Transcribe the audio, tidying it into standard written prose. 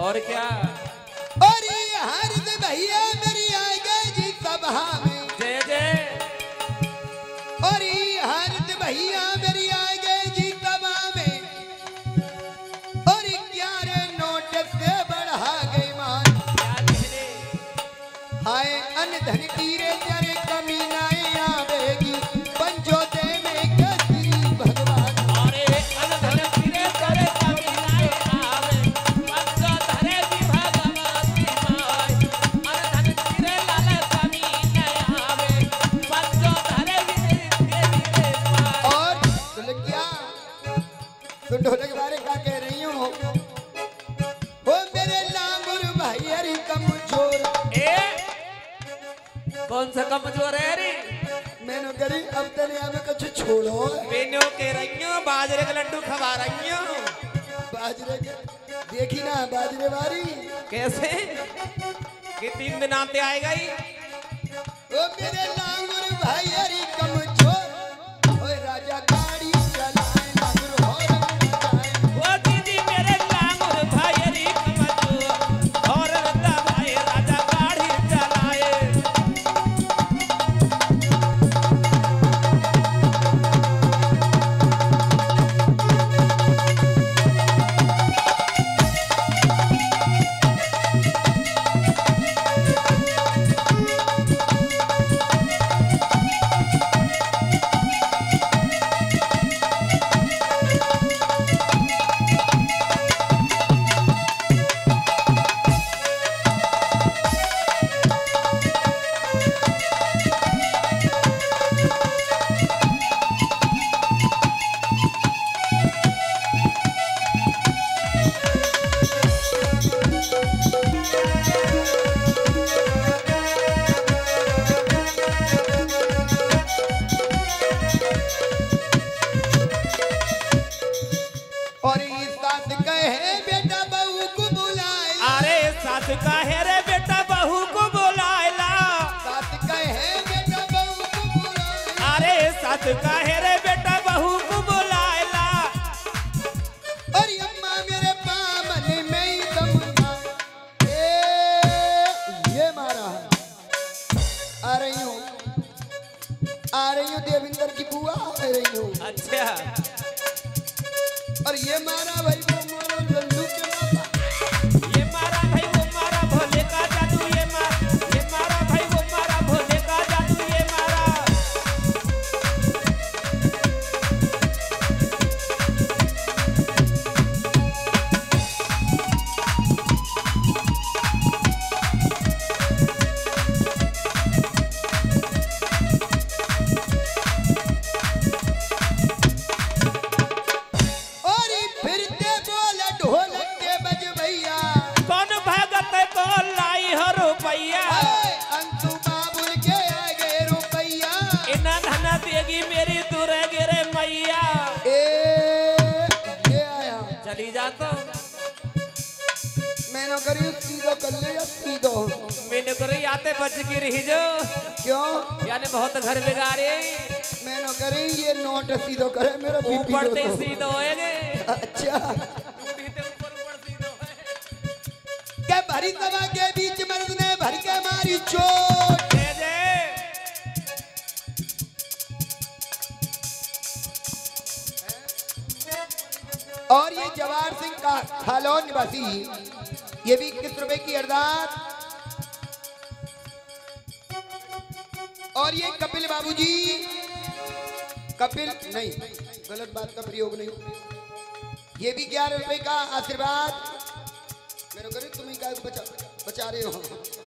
और क्या? और ये हर्ष भैया मेरी आएगा जी सभा में। जय जय। और ये हर्ष भैया मेरी आएगा जी सभा में। और 11 नोट से बढ़ा गई मान। हाय अनधन तीरे तेरे कमी नहीं आवेगी। पंचोते में कसी भगवान। अरे अनधन तीरे तेरे कमी नहीं आवे। पंचोते की भगवान की माय। अनधन तीरे लाल कमी नहीं आवे। पंचोते की तेरी माय। और सुन क्या तो ढोलक बारे क्या कह रही हूँ। वो मेरे लांगुर भाई हरी कमजोर। कौन सा कमजोर है रे? मैंने करी अब तेरे हमें कुछ छोड़ो। मैंने के रहियो बाजरे के लड्डू खवा रहियो। बाजरे के देखी ना बाजरे वारी कैसे कि 3 दिन आते आएगा ही। ओ मेरे लांगुर भाई हरी कमजोर। ओए राजा गाड़ी चलाए लांगुर हो रंग वो दीदी मेरे लांगुर भाई री कमजोर और रद्दा भाई राजा गाड़ी चलाए। और ये साथ कहे बेटा बहू को बुलाए। अरे सास का है रे बेटा बहू को बुलाएला। साथ कहे बेटा बहू को बुलाए। अरे सास का है रे बेटा बहू को बुलाएला। और अम्मा मेरे पामन में ही दमना। ये मारा आ रही हूँ देविंदर की बुआ आ रही हूँ। अच्छा और ये मारा भाई वो मारा लल्लू के माता। ये मारा भाई वो मारा भोले का जादू। ये मारा भाई वो मारा भोले का जादू। ये मारा और ये फिरते बोले ढोलक के बज भैया। कौन भगत को लाई हो रुपैया। अंशु बाबुल के आगे रुपैया। इना धन देगी मेरी दूर गिरे मैया। ये आया चली जा तो मैंने करी सीधो कर ले या सीधो। मैंने करी आते बच की रही जो क्यों यानी बहुत घर बिगाड़े। मैंने करी ये नोट सीधो करे मेरा बीपी ऊपर लो ते तो। सीधो होएगे। अच्छा ऊपर सीधो है। के भरी सभा के बीच मर्द ने भर के मारी चोट। जय जय। और ये जवाहर सिंह का खालौन निवासी ये भी 21 रुपए की अरदास। और ये कपिल बाबूजी कपिल नहीं गलत बात का प्रयोग नहीं। ये भी 11 रुपए का आशीर्वाद। मेरे को तुम्हें क्या बचा रहे हो।